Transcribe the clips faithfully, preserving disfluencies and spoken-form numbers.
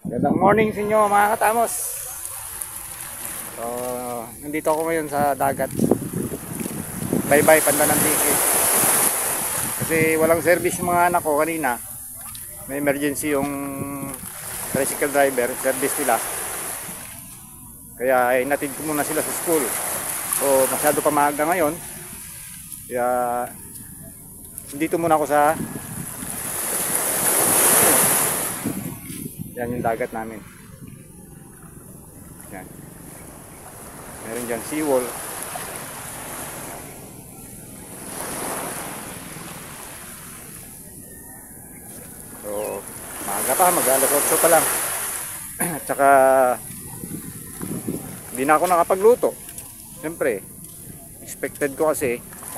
Magandang morning sa inyo mga katamos. So, nandito ako ngayon sa dagat. Bye-bye Pandanan Tiki. Kasi walang service yung mga anak ko kanina. May emergency yung tricycle driver, service nila. Kaya inatid ko muna sila sa school. So, masyado pa maaga ngayon. Kaya dito muna ako sa yan yung dagat namin. Yan. Meron dyan seawall. So, maaga pa, mag-alas otso pa lang. At saka hindi na ako nakapagluto. Siyempre, expected ko kasi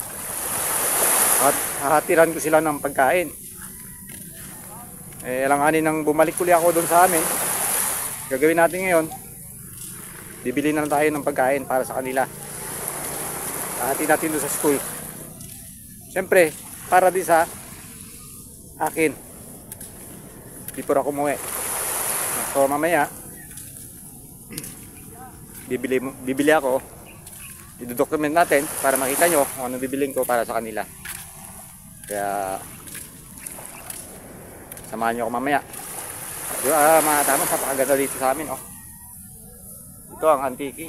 at hahatiran ko sila ng pagkain. Eh, alanganin nang bumalik uli ako doon sa amin. Gagawin natin ngayon, bibili na lang tayo ng pagkain para sa kanila. Hahati natin doon sa school. Siyempre, para din sa akin. Before ako umuwi. So mamaya, bibili, bibili ako. I-document natin para makita nyo kung ano bibiling ko para sa kanila. Kaya samahan nyo ako mamaya. Di ba, ah, mga tamas, napakaganda dito sa amin, oh. Ito ang Antiki.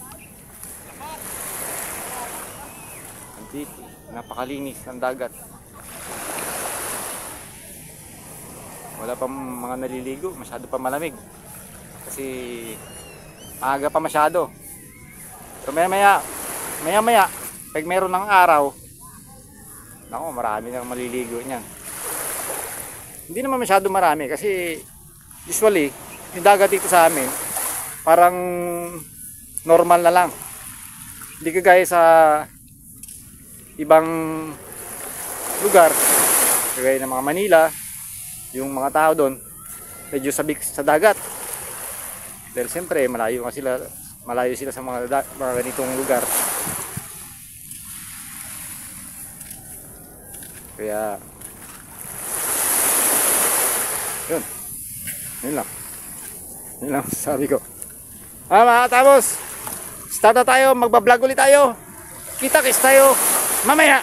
Antiki. Napakalinis ng dagat. Wala pa mga naliligo. Masyado pa malamig. Kasi maaga pa masyado. So maya maya, maya maya, pag meron ng araw, naku, marami nang maliligo niyan. Hindi naman masyado marami kasi usually yung dagat dito sa amin parang normal na lang. Hindi kagaya sa ibang lugar, kagaya ng mga Manila, yung mga tao doon medyo sabik sa dagat. Dahil siyempre malayo nga sila, malayo sila sa mga, mga ganitong lugar. Kaya yun, yun lang. Yun lang sabi ko. Ah, mga katamos, start na tayo, magbablog ulit tayo. Kita-kits tayo mamaya.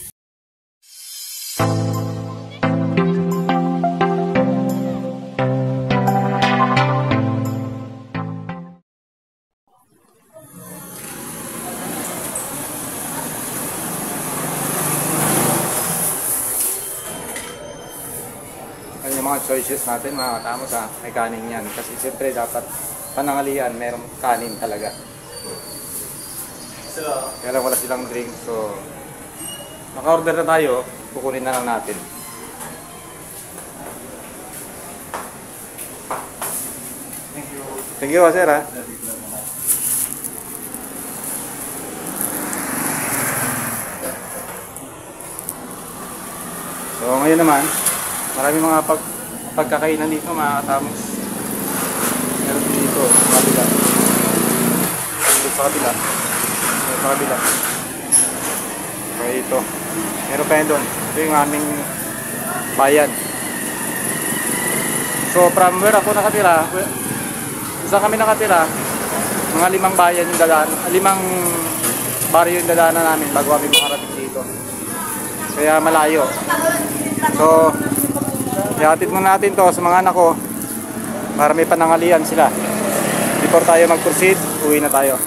Mga choices natin mga katamos, ha, may kanin yan kasi siyempre dapat panangalian merong kanin talaga. Kaya lang wala silang drink, so naka-order na tayo, kukunin na lang natin. Thank you. Thank you, sir, ha. So ngayon naman marami mga pag pagkakainan dito mga katamos. Meron dito sa kabila, dito sa kabila, dito sa kabila. Okay, ito meron pa yan doon. Ito yung aming bayan. So from where ako nakatira, saan kami nakatira, mga limang bayan yung dadaan, limang baryo yung dadaanan namin bago kami makarating dito. Kaya malayo. So ihatid muna natin to sa mga anak ko para may panangalian sila. Before tayo mag-proceed, uwi na tayo.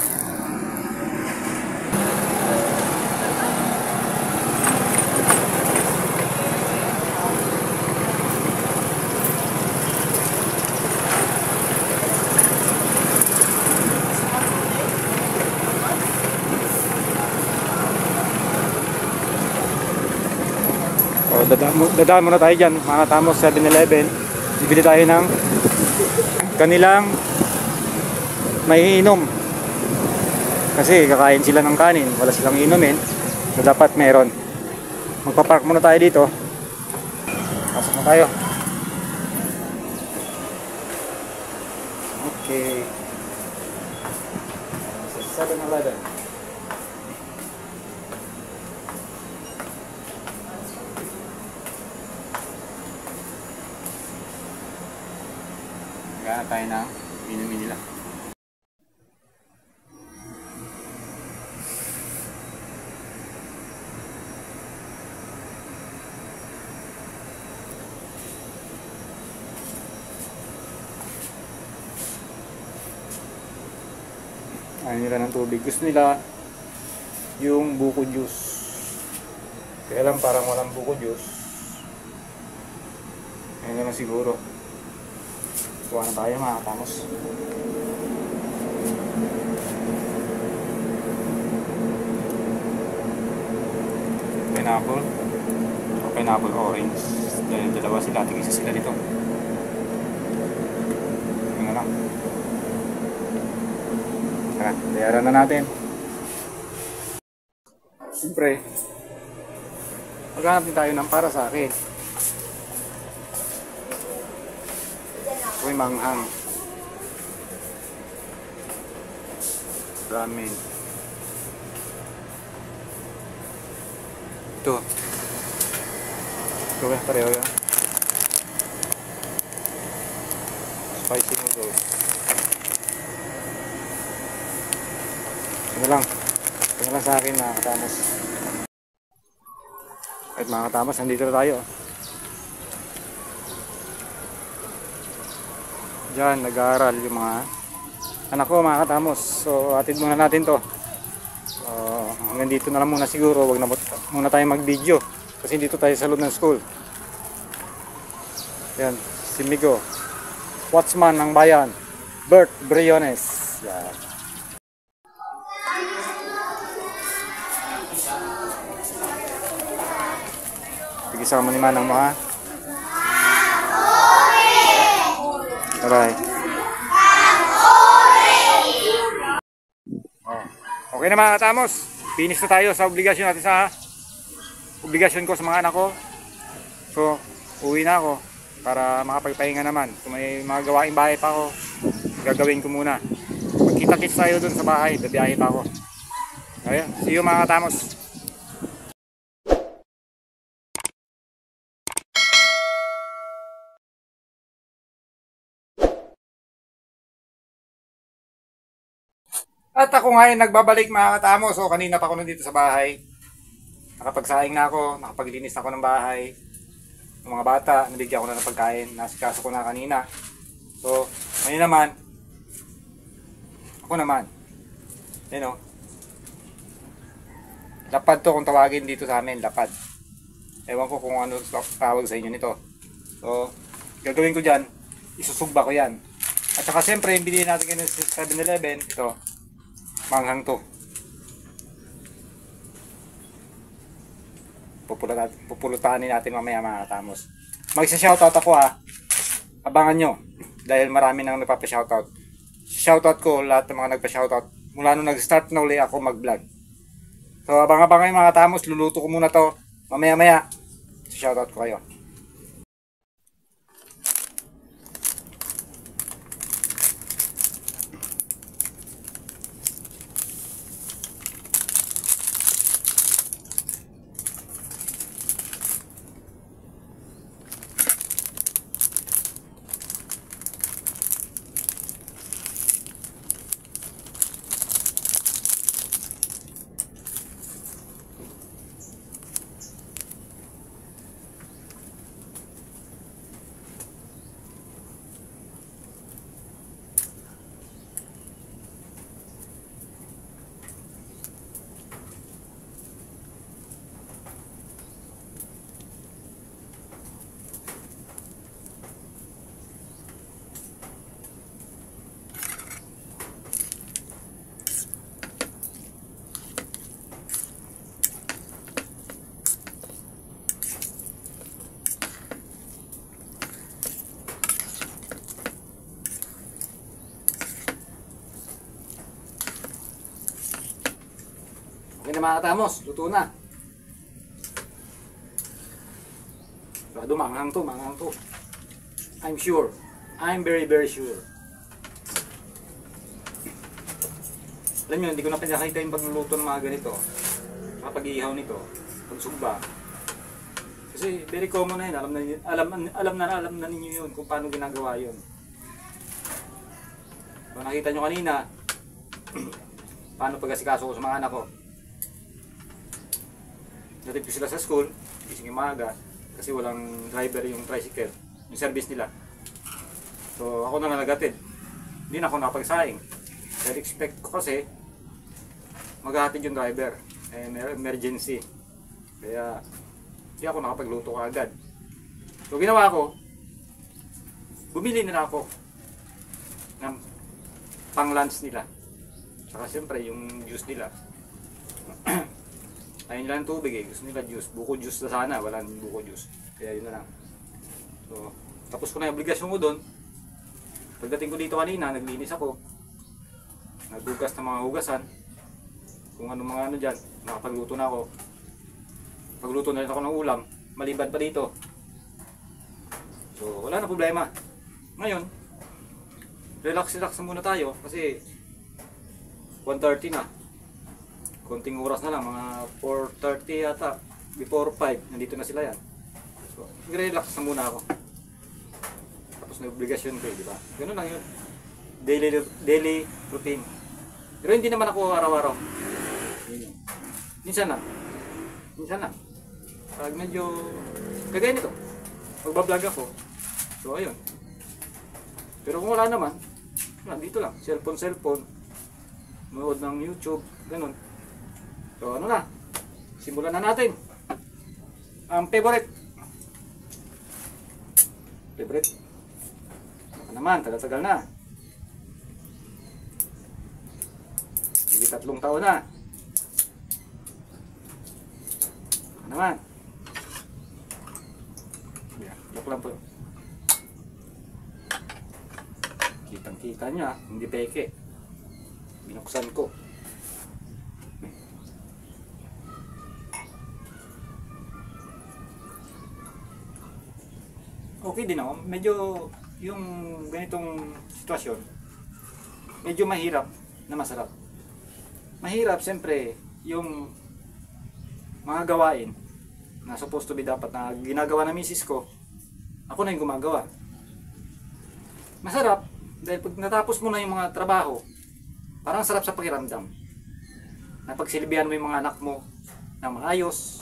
Dadaan, dadaan muna tayo dyan mga katamos, seven eleven. Bibili tayo ng kanilang may inom kasi kakain sila ng kanin, wala silang inumin, so dapat meron. Magpapark muna tayo dito, pasok na tayo. Okay, seven eleven. Maghanap tayo ng inumin nila. Ayaw nila ng tubig. Gusto nila yung buko juice. Kaya lang parang walang buko juice. Ayun naman siguro. Kuha na tayo mga katamos. Pineapple. O pineapple orange. Dahil dalawa sila. Tigisa sila dito. Ano lang. Tara, bayaran na natin. Siyempre, maghanap din tayo ng para sa akin. Uy, manghang. Ramen. Ito. Ito ba? Pareho yan. Spicy noodles. Ito lang. Ito lang sa akin mga katamos. At mga katamos, nandito na tayo. Diyan, nag-aaral yung mga anak ko mga katamos. So, atid muna natin to. Uh, hanggang dito na lang muna siguro. Huwag na muna tayo mag-video. Kasi dito tayo sa loob ng school. Yan, si Migo. Watchman ng bayan. Bert Briones. Yan. Pigisama ni Manang mo ha. Alright. Oh. Okay na mga katamos. Finish na tayo sa obligasyon natin sa obligasyon ko sa mga anak ko. So, uwi na ako para makapagpahinga naman. Kung may mga gawaing bahay pa ako, gagawin ko muna. Magkita-kits tayo dun sa bahay. Babiyahe pa ako. Ayun. See you mga katamos. At ako ngayon nagbabalik mga katamos. So kanina pa ako nandito sa bahay. Nakapagsaing na ako, nakapaglinis ako ng bahay. Ng mga bata, nabigyan ko na ng pagkain. Nasikaso ko na kanina. So, ngayon naman, ako naman. Yan o. Lapad to kung tawagin dito sa amin, lapad. Ewan ko kung ano tawag sa inyo nito. So, gagawin ko dyan, isusugba ko yan. At saka siyempre, yung binili natin kayo sa seven eleven, ito. Manghang to. Pupulutan, pupulutanin natin mamaya mga katamos. Magsa-shoutout ako ha. Abangan nyo. Dahil marami nang nagpapa-shoutout. Shoutout ko lahat ng mga nagpa-shoutout. Mula nung nag-start na uli ako mag-vlog. So abang-abang kayo mga katamos. Luluto ko muna to. Mamaya-maya. Shoutout ko kayo. Okay na mga katamos, luto na. Rado, manghang to, manghang to. I'm sure. I'm very very sure. Alam nyo, hindi ko na pinakita yung pagluluto ng mga ganito. Kapag-ihaw nito, pagsugba. Kasi very common na yun. Alam na, alam, alam na alam na ninyo yun kung paano ginagawa yun. So, nakita nyo kanina, paano pag-asikaso ko sa mga anak ko. Natid ko sila sa school, gising yung maaga, kasi walang driver yung tricycle, yung service nila. So ako na lang nagatid. Hindi na ako nakapagsaing. Dahil expect ko kasi maghahatid yung driver. Eh, may emergency. Kaya hindi ako nakapagluto agad. So ginawa ko, bumili na ako ng pang lunch nila. Saka siyempre yung juice nila. Ayun lang tubig eh, gusto nila juice. Buko juice na sana, wala nang buko juice. Kaya yun na lang. So, tapos ko na yung obligasyon ko doon. Pagdating ko dito kanina, naglinis ako. Naghugas ng mga hugasan. Kung ano mga ano dyan, nakapagluto na ako. Pagluto na rin ako ng ulam, maliban pa dito. So, wala na problema. Ngayon, relax-relax na muna tayo kasi one thirty na. Konting oras na lang, mga four thirty yata, before five, nandito na sila yan. So, relax na muna ako. Tapos na obligasyon ko eh, di ba? Ganun lang yun. Daily, daily routine. Pero hindi naman ako araw-araw. Minsan na. Minsan na. Pag medyo, kagaya nito, magbablog ako. So, ayun. Pero kung wala naman, wala, dito lang. Cellphone, cellphone. Manood ng YouTube, ganun. So ano na, simulan na natin ang favorite favorite ano naman, tagal-tagal na, hindi tatlong taon na. Ano naman, look lang po, kitang kita niya, hindi peke, binuksan ko. Okay din ako, medyo yung ganitong sitwasyon, medyo mahirap na masarap. Mahirap siyempre yung mga gawain na supposed to be dapat na ginagawa ng misis ko, ako na yung gumagawa. Masarap dahil pag natapos mo na yung mga trabaho, parang sarap sa pakiramdam. Napagsilbihan mo yung mga anak mo na maayos,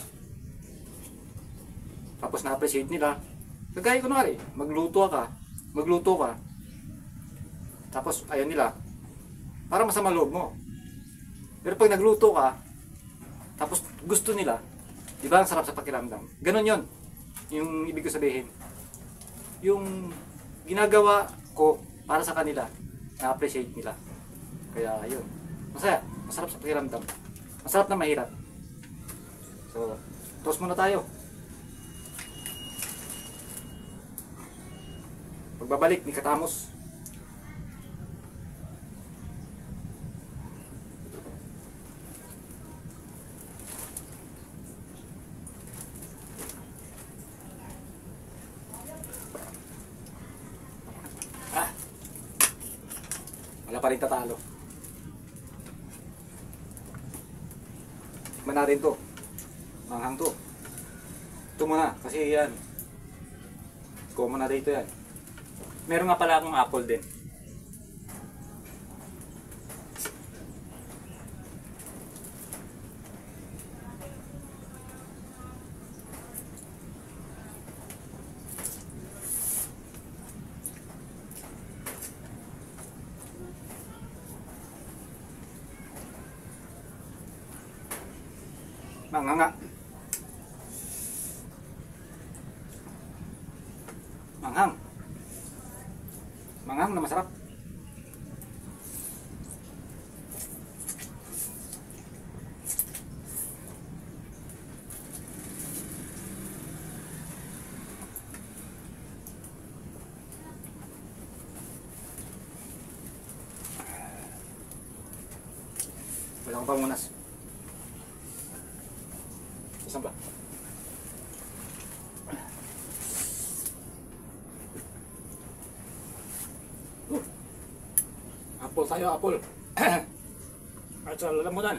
tapos na-appreciate nila. Kagaya ko kunwari, magluto ka, magluto ka, tapos ayaw nila, para masama loob mo. Pero pag nagluto ka, tapos gusto nila, di ba ang sarap sa pakiramdam? Ganon yon, yung ibig ko sabihin. Yung ginagawa ko para sa kanila, na-appreciate nila. Kaya yun, masaya, masarap sa pakiramdam. Masarap na mahirap. So, toast muna tayo. Pagbabalik ni Katamos. Ah, wala pa rin tatalo. Tikman natin to. Manghang to. Ito muna, kasi yan. Common na dito yan. Meron nga pala akong apple din. Manganga. Manghang. Manghang na masarap. Wala akong pangunas. Saan ba? Uh, apple tayo, apple. At sa lalamunan.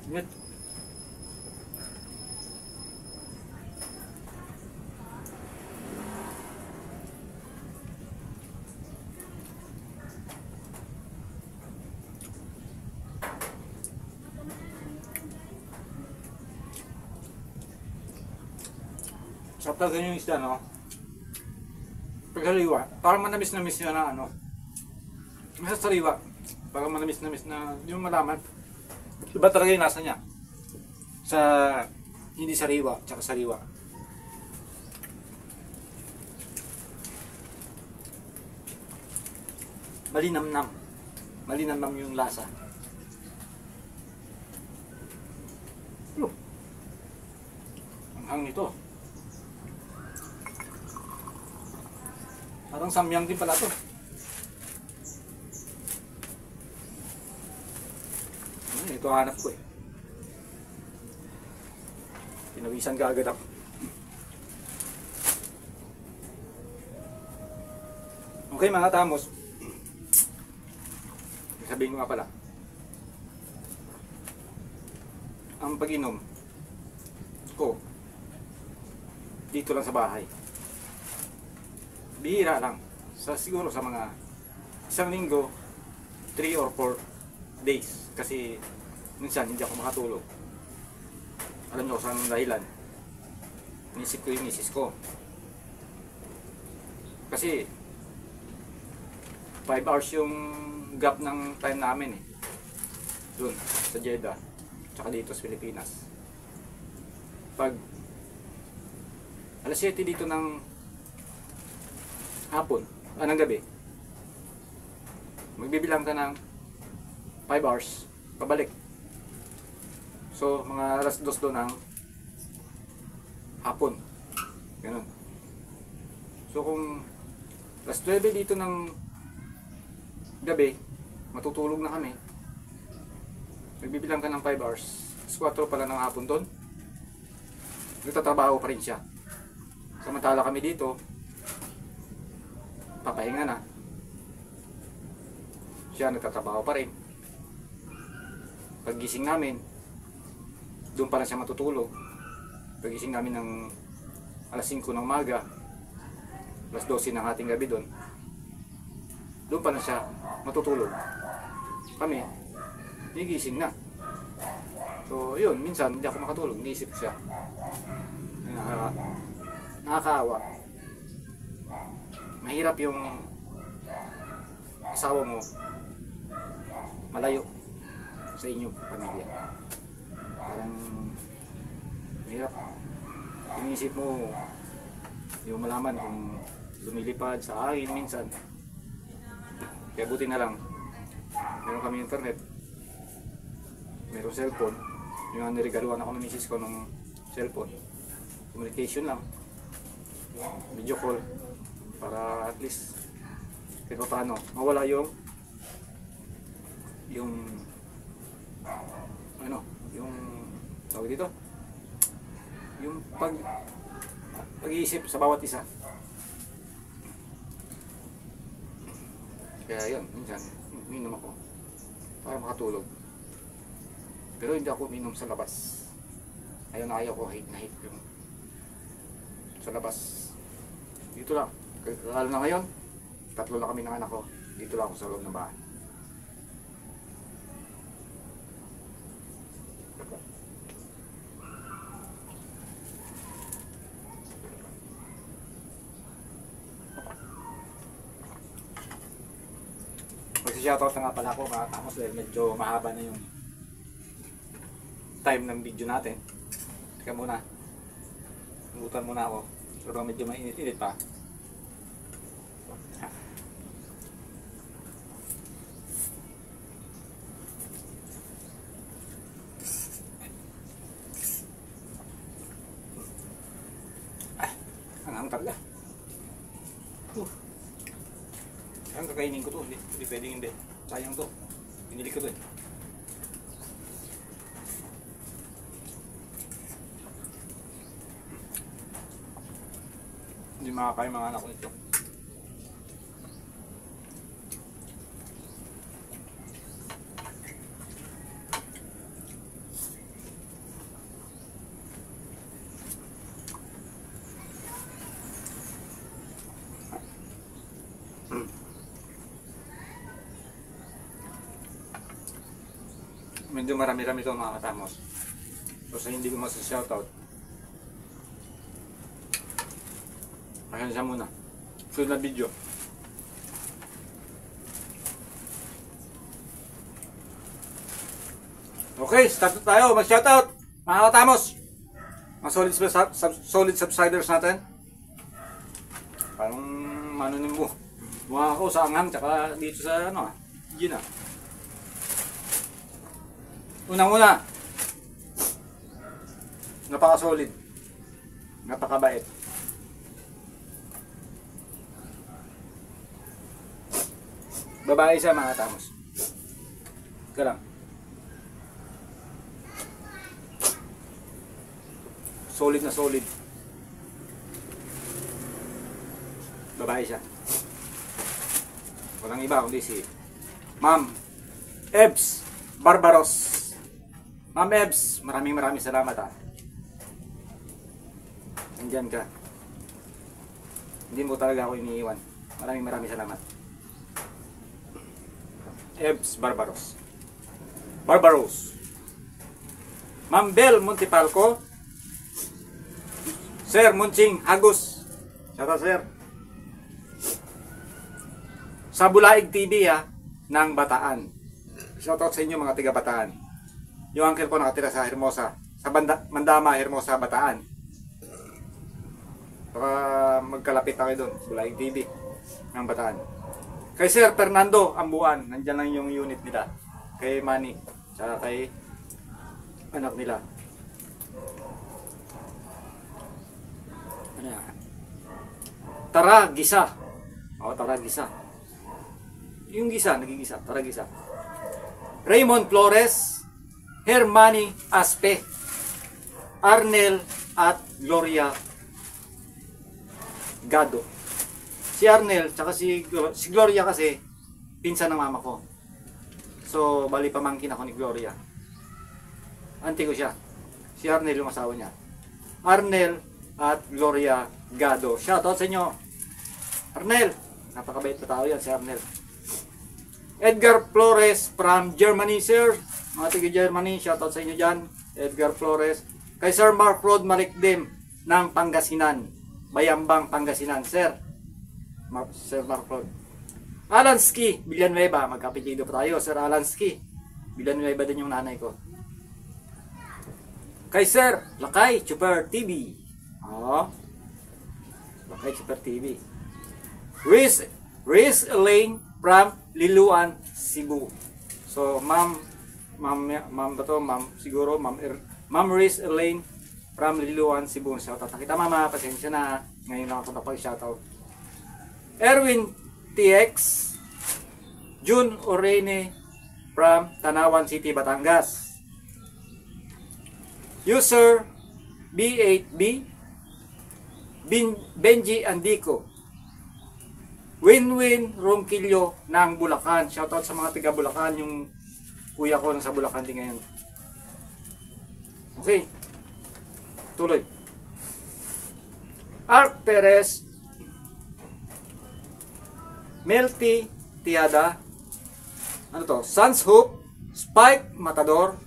Ingat. Sarap talaga yung isda, no? Paghaliwa, parang manamis-namis yun na ano. Nasa sariwa, parang manamis-namis na yung malaman. Iba talaga yung lasa niya. Sa hindi sariwa, tsaka sariwa. Malinamnam. Malinamnam yung lasa. Yo. Ang hang nito. Parang samyang din pala to. Hmm, ito hanap ko eh. Pinawisan ka agad ako. Okay mga tamos. Sabihin ko nga pala. Ang pag-inom ko dito lang sa bahay. Bihira lang. Sa, siguro sa mga isang linggo, three or four days. Kasi minsan hindi ako makatulog. Alam niyo kung saan ang dahilan. Inisip ko yung misis ko. Kasi five hours yung gap ng time namin eh. Doon, sa Jeddah. Tsaka dito sa Pilipinas. Pag alas siyete dito ng hapon, anong gabi, magbibilang ka ng five hours pabalik. So mga alas dos doon ng hapon, ganun. So kung alas nuwebe dito ng gabi, matutulog na kami, magbibilang ka ng five hours, alas kwatro pala ng hapon doon, nagtatrabaho pa rin siya. Samantala kami dito papahinga na, siya nagtatrabaho pa rin. Paggising namin, doon pa lang siya matutulog. Paggising namin ng alas singko ng umaga, alas dose ng ating gabi doon, doon pa lang siya matutulog. Kami, nigising na. So yun, minsan hindi ako makatulog, niisip siya. Nakaka nakakaawa. Mahirap yung asawa mo malayo sa inyong pamilya. Parang mahirap. Inisip mo yung malaman kung lumilipad sa akin minsan. Kaya buti na lang meron kami internet, meron cellphone. Yung niregaluhan ako ng misis ko ng cellphone, communication lang, video call, para at least kahit pa paano mawala yung yung ano, yung tawag dito, yung pag pag-iisip sa bawat isa. Kaya yun, minsan minom ako para makatulog, pero hindi ako minom sa labas. Ayaw na ayaw ko, hate na hate yung sa labas. Dito lang. Lalo na ngayon, tatlo na kami ng anak ko. Dito lang ako sa loob ng bahay. Mag-shoutout na nga pala ako mga tamos dahil medyo mahaba na yung time ng video natin. Teka muna. Nagutan muna ako. Pero medyo mainit-init pa. Ang talaga. Uh. Ang kakainin ko to, hindi, hindi pwedeng hindi. Sayang to. Pinili ko to eh. Hindi makakain mga anak ko nito. medyo marami-rami ito mga katamos. So sa hindi ko mas-shoutout, pasensya muna. Sunod na video. Okay, start na tayo. Mag-shoutout mga katamos. Mga solid, sub sub solid subscribers natin. Parang manunin mo. Mukha ako sa anghang, tsaka dito sa ano, Gina. Unang-una, napaka-solid, napakabait. Babae siya mga katamos. Ika lang. Solid na solid. Babae siya. Walang iba kundi si Ma'am Ebs Barbaros. Ma'am Ebs, maraming maraming salamat ha. Nandyan ka. Hindi mo talaga ako iniiwan. Maraming maraming salamat. Ebs Barbaros. Barbaros. Ma'am Bel Montipalco. Sir Munching Agus. Shoutout sir. Sa Bulaig T V ha, ng Bataan. Shoutout sa inyo mga tiga Bataan. Yung uncle ko nakatira sa Hermosa, sa Banda, Mandama, Hermosa, Bataan. Baka magkalapit tayo doon, Bulaig T V ng Bataan. Kay Sir Fernando Ambuan, nandyan lang yung unit nila. Kay Manny, tsaka kay anak nila. Ano yan? Tara, Gisa. O, Tara, Gisa. Yung Gisa, naging Gisa. Tara, Gisa. Raymond Flores, Hermani Aspe, Arnel at Gloria Gado. Si Arnel, tsaka si, si Gloria kasi, pinsan ng mama ko. So, bali pamangkin ako ni Gloria. Auntie ko siya. Si Arnel yung asawa niya. Arnel at Gloria Gado. Shoutout sa inyo. Arnel, napakabait na tao yan si Arnel. Edgar Flores from Germany, sir. Mga taga Germany, shoutout sa inyo dyan. Edgar Flores. Kay Sir Mark Rod Malikdim ng Pangasinan. Bayambang, Pangasinan, sir. Mark, Sir Mark Rod. Alansky, Villanueva. Magkapitido pa tayo, Sir Alansky. Villanueva din yung nanay ko. Kay Sir Lakay Super T V. Oh. Lakay Super T V. Riz, Riz Elaine from Liluan, Cebu. So, ma'am, ma'am, ma'am ba to? Ma'am, siguro, ma'am, er, ma'am Riz Elaine from Liluan, Cebu. Shoutout. Nakita mama, pasensya na. Ngayon lang ako napag-shoutout. Erwin T X, June Orene from Tanawan City, Batangas. User B eight B, Bin, Benji Andico. Win-win Ronquillo ng Bulacan. Shoutout sa mga tiga Bulacan, yung kuya ko nasa Bulacan din ngayon. Okay. Tuloy. Ark Perez, Melty Tiada, ano to? Sans Hoop, Spike Matador,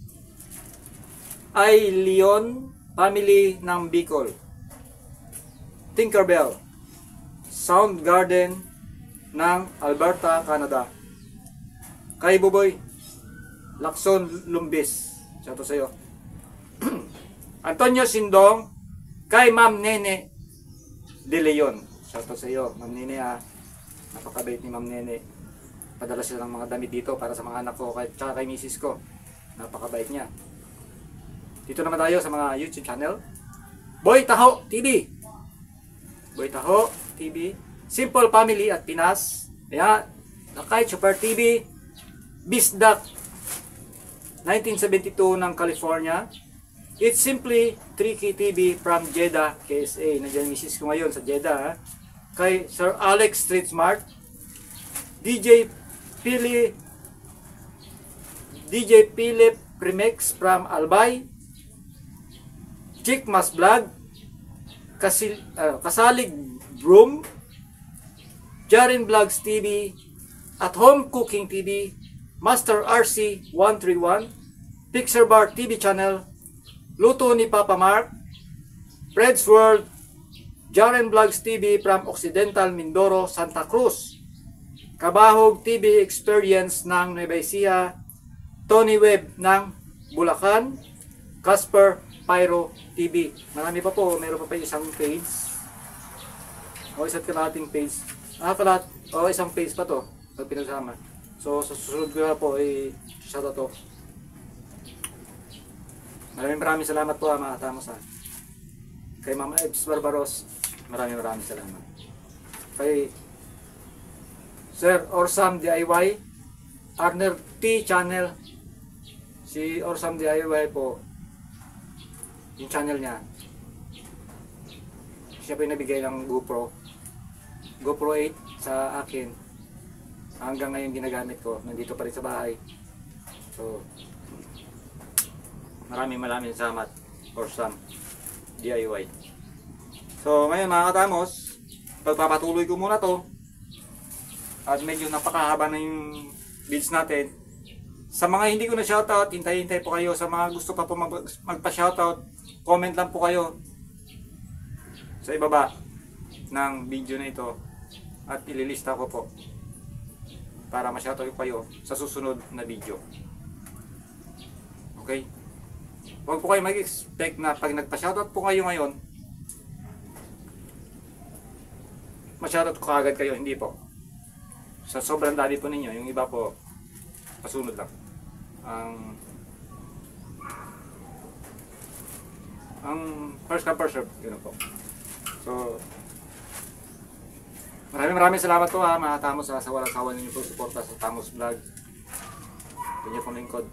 ay Leon Family ng Bicol, Tinkerbell, Soundgarden ng Alberta, Canada. Kay Buboy Lacson Lumbis, shoutout sa iyo. Antonio Sindong, kay Ma'am Nene De Leon, shoutout sa iyo, Ma'am Nene ha. Napakabait ni Ma'am Nene. Padala sila ng mga damit dito para sa mga anak ko at kay misis ko. Napakabait niya. Dito naman tayo sa mga YouTube channel. Boy Taho T V. Boy Taho T V. Simple Family at Pinas. Ayan. Lakay Super T V. Bisdak nineteen seventy-two ng California. It's Simply three K T V from Jeddah, K S A. Nandiyan misis ko ngayon sa Jeddah. Ha? Kay Sir Alex Street Smart. D J Pili D J Philip Remix from Albay. Chick Mas Vlog, Kasil, uh, Kasalig Broom, Jarin Vlogs T V, At Home Cooking T V, Master R C one three one, Pixar Bar T V channel, Luto ni Papa Mark, Fred's World, Jaren Vlogs T V from Occidental Mindoro, Santa Cruz, Kabahog T V Experience ng Nueva Ecija, Tony Webb ng Bulacan, Casper Pyro T V. Marami pa po, meron pa pa isang page. O isa't kalating page. Ah, kalat. O isang page pa to. Pag pinagsama. So, sa susunod ko na po, eh, shoutout to. Maraming maraming salamat po, mga Tamos, ha. Kay Mama Ebs Barbaros, maraming maraming salamat. Kay Sir Orsam D I Y, Arner T Channel, si Orsam D I Y po, yung channel niya, siya po yung nabigay ng GoPro, GoPro eight sa akin. Hanggang ngayon ginagamit ko, nandito pa rin sa bahay. So, maraming maraming salamat, Orsam D I Y. So ngayon mga Katamos, pagpapatuloy ko muna to. At medyo napakahaba na yung videos natin. Sa mga hindi ko na shoutout, hintay-hintay po kayo. Sa mga gusto pa po mag magpa-shoutout, comment lang po kayo sa ibaba ng video na ito. At ililista ko po para ma-shoutout ko kayo sa susunod na video. Okay? Huwag po kayo mag-expect na pag nagpa-shoutout po kayo ngayon, ma-shoutout ko agad kayo. Hindi po. Sa sobrang dali po ninyo, yung iba po, pasunod lang. Ang ang first come first serve, yun po. So, maraming maraming salamat po, ha, mga Tamos, ha, sa walang sawa ninyo po suporta sa Tamos Vlog. Ito niyo pong lingkod.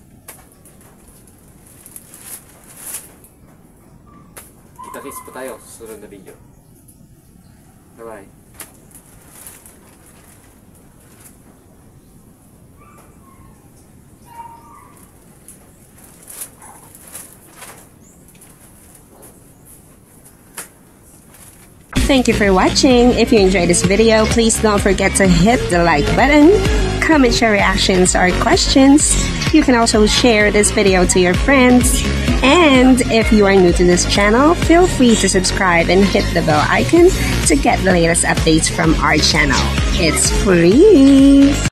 Kita-kits po tayo sa susunod na video. Bye-bye. Thank you for watching. If you enjoyed this video, please don't forget to hit the like button, comment your reactions or questions. You can also share this video to your friends. And if you are new to this channel, feel free to subscribe and hit the bell icon to get the latest updates from our channel. It's free!